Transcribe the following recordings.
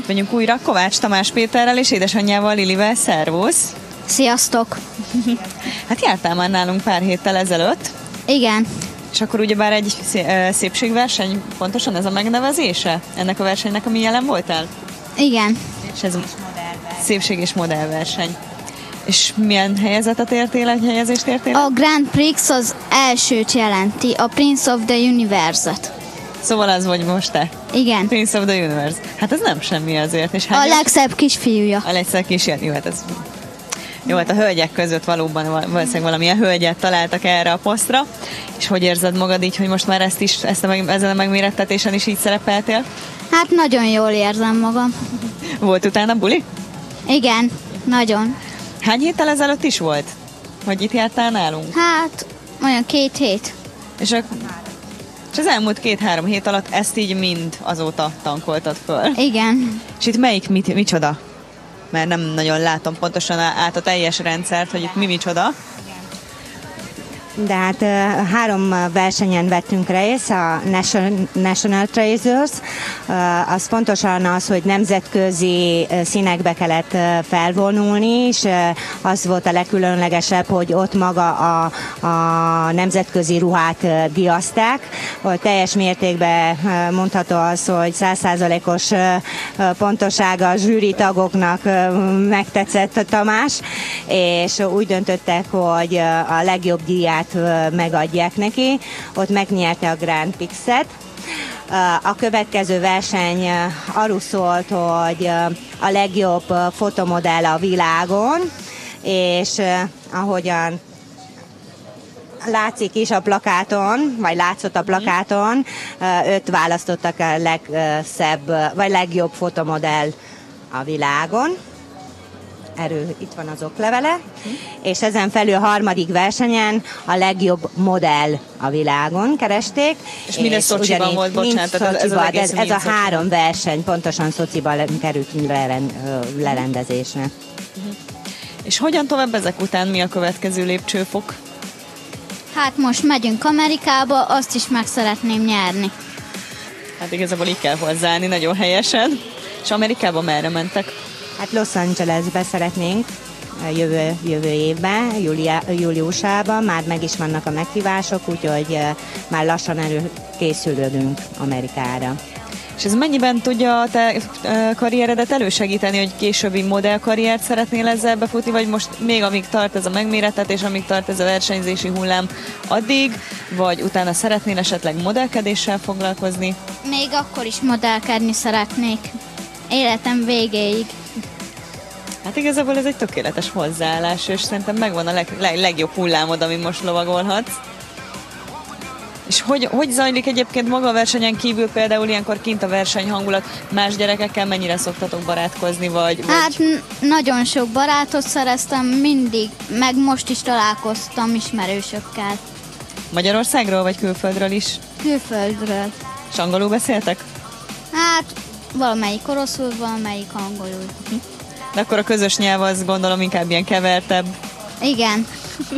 itt vagyunk újra Kovács Tamás Péterrel és édesanyjával, Lilivel. Szervusz! Sziasztok! Hát jártál már nálunk pár héttel ezelőtt. Igen. És akkor ugyebár egy szépségverseny, pontosan ez a megnevezése ennek a versenynek, ami jelen voltál? Igen. És ez szépség és modellverseny. És milyen helyezetet értél, egy helyezést értél? A Grand Prix az elsőt jelenti, a Prince of the Universe-et. Szóval az vagy most te? Igen. Prince of the Universe. Hát ez nem semmi azért. És A legszebb kisfiúja. A legszebb kisfiúja. Jó, hát ez... Jó, hát a hölgyek között valóban valószínűleg valamilyen hölgyet találtak erre a posztra. És hogy érzed magad így, hogy most már ezen a megmérettetésen is így szerepeltél? Hát nagyon jól érzem magam. Volt utána buli? Igen, nagyon. Hány héttel ezelőtt is volt, hogy itt jártál nálunk? Hát, olyan 2 hét. És az elmúlt 2-3 hét alatt ezt így mind azóta tankoltad föl? Igen. És itt melyik micsoda? Mert nem nagyon látom pontosan át a teljes rendszert, hogy itt micsoda. De hát 3 versenyen vettünk részt, a National Treasures, az pontosan az, hogy nemzetközi színekbe kellett felvonulni, és az volt a legkülönlegesebb, hogy ott maga a nemzetközi ruhát diaszták, hogy teljes mértékben mondható az, hogy 100%-os pontossága a zsűri tagoknak megtetszett Tamás, és úgy döntöttek, hogy a legjobb díját megadják neki. Ott megnyerte a Grand Prix-et. A következő verseny arról szólt, hogy a legjobb fotomodell a világon, és ahogyan látszik is a plakáton, vagy látszott a plakáton, 5 választottak a legszebb, vagy legjobb fotomodell a világon. Itt van az oklevele, és ezen felül a 3. versenyen a legjobb modell a világon keresték. És minden Szocsiban volt, bocsánat, ez a 3 verseny pontosan Szociban került lerendezésre. És hogyan tovább ezek után, mi a következő lépcsőfok? Hát most megyünk Amerikába, azt is meg szeretném nyerni. Hát igazából így kell hozzáállni, nagyon helyesen. És Amerikába merre mentek? Hát Los Angelesbe szeretnénk jövő évben, júliusában, már meg is vannak a meghívások, úgyhogy már lassan készülődünk Amerikára. És ez mennyiben tudja a te karrieredet elősegíteni, hogy későbbi modellkarriert szeretnél ezzel befutni, vagy most még amíg tart ez a megmérettetés, amíg tart ez a versenyzési hullám addig, vagy utána szeretnél esetleg modellkedéssel foglalkozni? Még akkor is modellkedni szeretnék. Életem végéig. Hát igazából ez egy tökéletes hozzáállás, és szerintem megvan a legjobb hullámod, amin most lovagolhatsz. És hogy zajlik egyébként maga a versenyen kívül, például ilyenkor kint a versenyhangulat, más gyerekekkel mennyire szoktatok barátkozni, vagy... Hát nagyon sok barátot szereztem mindig, meg most is találkoztam ismerősökkel. Magyarországról, vagy külföldről is? Külföldről. És angolul beszéltek? Hát valamelyik oroszul, valamelyik angolul. De akkor a közös nyelv az gondolom inkább ilyen kevertebb. Igen.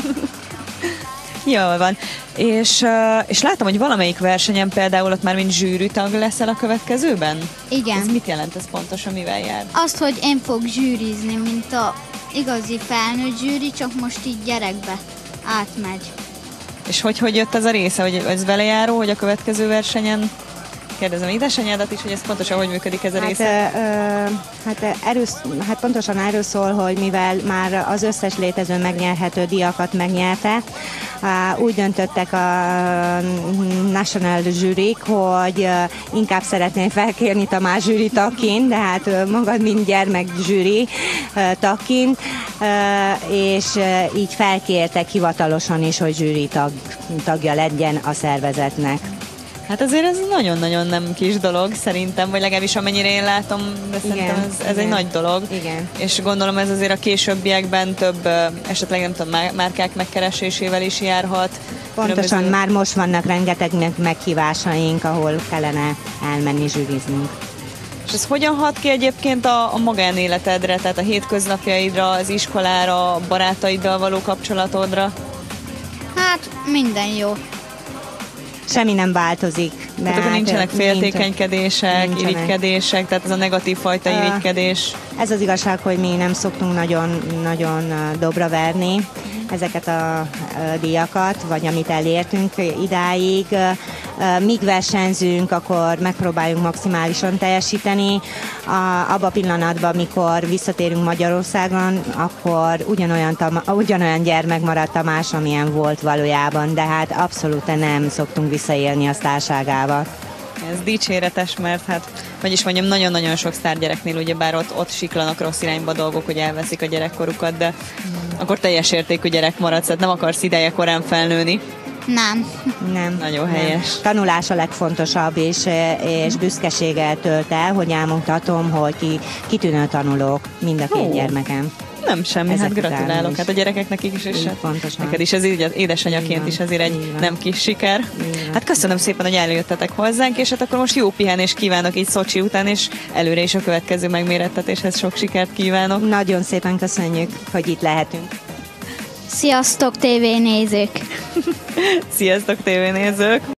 Jól van. És látom, hogy valamelyik versenyen például ott már mint zsűritag leszel a következőben? Igen. Ez mit jelent ez pontosan, mivel jár? Azt, hogy én fog zsűrizni, mint a igazi felnőtt zsűri, csak most így gyerekbe átmegy. És hogy jött ez a része, hogy ez vele járó, hogy a következő versenyen kérdezem édesanyádat is, hogy ez pontosan hogy működik ez a része? Hát pontosan erről szól, hogy mivel már az összes létező megnyerhető díjakat megnyerte, úgy döntöttek a National Jury, hogy inkább szeretném felkérni Tamás zsűri tagként, de hát magad mint gyermek zsűri tagként, és így felkértek hivatalosan is, hogy zsűri tagja legyen a szervezetnek. Hát azért ez nagyon-nagyon nem kis dolog szerintem, vagy legalábbis amennyire én látom, de szerintem ez egy nagy dolog. Igen. És gondolom ez azért a későbbiekben több, esetleg nem tudom, márkák megkeresésével is járhat. Pontosan, már most vannak rengeteg meghívásaink, ahol kellene elmenni zsűriznünk. És ez hogyan hat ki egyébként a magánéletedre, tehát a hétköznapjaidra, az iskolára, a barátaiddal való kapcsolatodra? Hát minden jó. Semmi nem változik. Tehát akkor nincsenek féltékenykedések, nincsenek. irigykedések, tehát ez a negatív fajta irigykedés. Ez az igazság, hogy mi nem szoktunk nagyon dobra verni ezeket a díjakat, vagy amit elértünk idáig. Míg versenyzünk, akkor megpróbáljunk maximálisan teljesíteni. Abban a pillanatban, amikor visszatérünk Magyarországon, akkor ugyanolyan gyermek maradt Tamás, amilyen volt valójában, de hát abszolút nem szoktunk visszaélni a sztárságával. Ez dicséretes, mert hát, vagyis mondjam, nagyon-nagyon sok sztárgyereknél ugyebár ott siklanak rossz irányba dolgok, hogy elveszik a gyerekkorukat, de akkor teljes értékű gyerek maradsz, tehát nem akarsz ideje korán felnőni. Nem. Nagyon helyes. Tanulás a legfontosabb, és büszkeséggel tölt el, hogy elmondhatom, hogy kitűnő tanulók, mind a két gyermekem. Nem semmi, Ezek hát után gratulálok. is. Hát a gyerekeknek is, és Így, hát pontosan. neked is ez így, édesanyaként is azért egy nem kis siker. Hát köszönöm szépen, hogy eljöttetek hozzánk, és hát akkor most jó pihenést kívánok így Szocsi után, és előre is a következő megmérettetéshez sok sikert kívánok. Nagyon szépen köszönjük, hogy itt lehetünk. Sziasztok, tévénézők! Sziasztok, tévénézők!